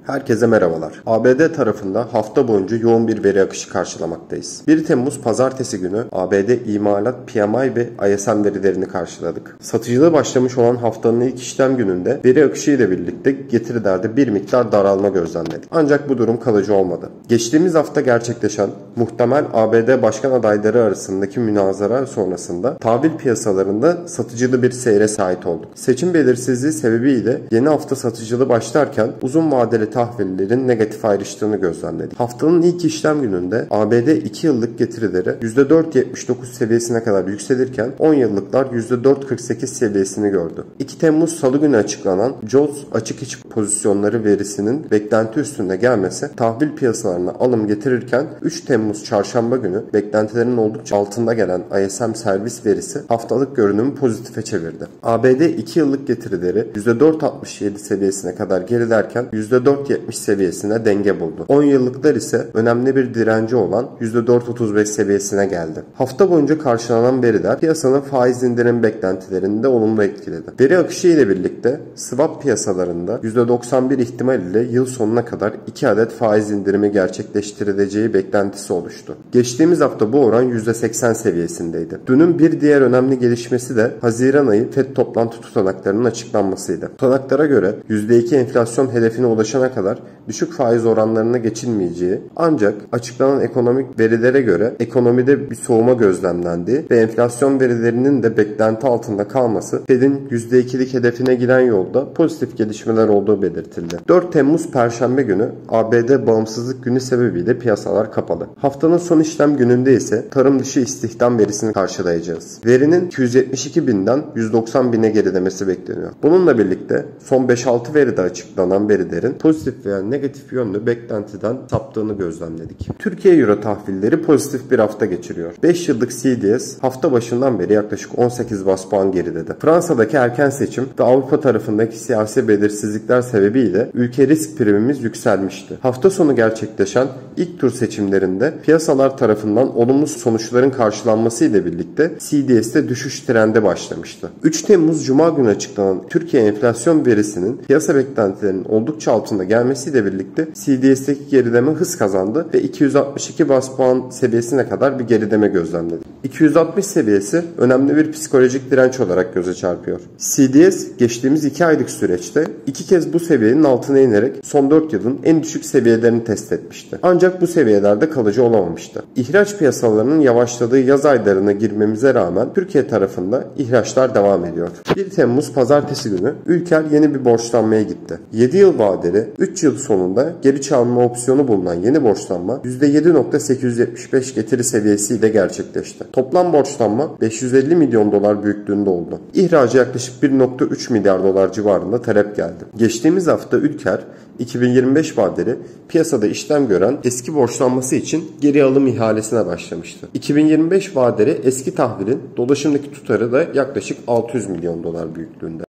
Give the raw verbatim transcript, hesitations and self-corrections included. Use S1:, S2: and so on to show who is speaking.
S1: Herkese merhabalar. A B D tarafında hafta boyunca yoğun bir veri akışı karşılamaktayız. bir Temmuz Pazartesi günü A B D imalat P M I ve I S M verilerini karşıladık. Satıcılığı başlamış olan haftanın ilk işlem gününde veri akışı ile birlikte getirilerde bir miktar daralma gözlemledik. Ancak bu durum kalıcı olmadı. Geçtiğimiz hafta gerçekleşen muhtemel A B D başkan adayları arasındaki münazara sonrasında tahvil piyasalarında satıcılı bir seyre sahip olduk. Seçim belirsizliği sebebiyle yeni hafta satıcılığı başlarken uzun vadeli tahvillerin negatif ayrıştığını gözlemledik. Haftanın ilk işlem gününde A B D iki yıllık getirileri yüzde dört virgül yetmiş dokuz seviyesine kadar yükselirken on yıllıklar yüzde dört virgül kırk sekiz seviyesini gördü. iki Temmuz Salı günü açıklanan Jones açık iç pozisyonları verisinin beklenti üstünde gelmesi tahvil piyasalarına alım getirirken üç Temmuz Çarşamba günü beklentilerin oldukça altında gelen I S M servis verisi haftalık görünümü pozitife çevirdi. A B D iki yıllık getirileri yüzde dört virgül altmış yedi seviyesine kadar gerilerken yüzde dört virgül yetmiş seviyesine denge buldu. on yıllıklar ise önemli bir direnci olan yüzde dört virgül otuz beş seviyesine geldi. Hafta boyunca karşılanan veriler piyasanın faiz indirim beklentilerini de olumlu etkiledi. Veri akışı ile birlikte swap piyasalarında yüzde doksan bir ihtimal ile yıl sonuna kadar iki adet faiz indirimi gerçekleştirileceği beklentisi oluştu. Geçtiğimiz hafta bu oran yüzde seksen seviyesindeydi. Dünün bir diğer önemli gelişmesi de Haziran ayı Fed toplantı tutanaklarının açıklanmasıydı. Tutanaklara göre yüzde iki enflasyon hedefine ulaşana kadar düşük faiz oranlarına geçilmeyeceği, ancak açıklanan ekonomik verilere göre ekonomide bir soğuma gözlemlendiği ve enflasyon verilerinin de beklenti altında kalması Fed'in yüzde ikilik hedefine giden yolda pozitif gelişmeler olduğu belirtildi. dört Temmuz Perşembe günü A B D bağımsızlık günü sebebiyle piyasalar kapalı. Haftanın son işlem gününde ise tarım dışı istihdam verisini karşılayacağız. Verinin iki yüz yetmiş iki binden yüz doksan bine gerilemesi bekleniyor. Bununla birlikte son beş altı veride açıklanan verilerin pozitif veya negatif yönlü beklentiden saptığını gözlemledik. Türkiye Euro tahvilleri pozitif bir hafta geçiriyor. beş yıllık C D S hafta başından beri yaklaşık on sekiz bas puan geridedi. Fransa'daki erken seçim ve Avrupa tarafındaki siyasi belirsizlikler sebebiyle ülke risk primimiz yükselmişti. Hafta sonu gerçekleşen ilk tur seçimlerinde piyasalar tarafından olumlu sonuçların karşılanması ile birlikte C D S'te düşüş trendi başlamıştı. üç Temmuz Cuma günü açıklanan Türkiye enflasyon verisinin piyasa beklentilerinin oldukça altında gelmesiyle birlikte C D S'teki gerileme hız kazandı ve iki yüz altmış iki bas puan seviyesine kadar bir gerileme gözlemledi. iki yüz altmış seviyesi önemli bir psikolojik direnç olarak göze çarpıyor. C D S geçtiğimiz iki aylık süreçte iki kez bu seviyenin altına inerek son dört yılın en düşük seviyelerini test etmişti. Ancak bu seviyelerde kalıcı olamamıştı. İhraç piyasalarının yavaşladığı yaz aylarına girmemize rağmen Türkiye tarafında ihraçlar devam ediyor. bir Temmuz Pazartesi günü Ülker yeni bir borçlanmaya gitti. yedi yıl vadeli üç yıl sonunda geri çalma opsiyonu bulunan yeni borçlanma yüzde yedi virgül sekiz yüz yetmiş beş getiri seviyesiyle gerçekleşti. Toplam borçlanma beş yüz elli milyon dolar büyüklüğünde oldu. İhracı yaklaşık bir virgül üç milyar dolar civarında talep geldi. Geçtiğimiz hafta Ülker iki bin yirmi beş vadeli piyasada işlem gören eski borçlanması için geri alım ihalesine başlamıştı. iki bin yirmi beş vadeli eski tahvilin dolaşımdaki tutarı da yaklaşık altı yüz milyon dolar büyüklüğünde.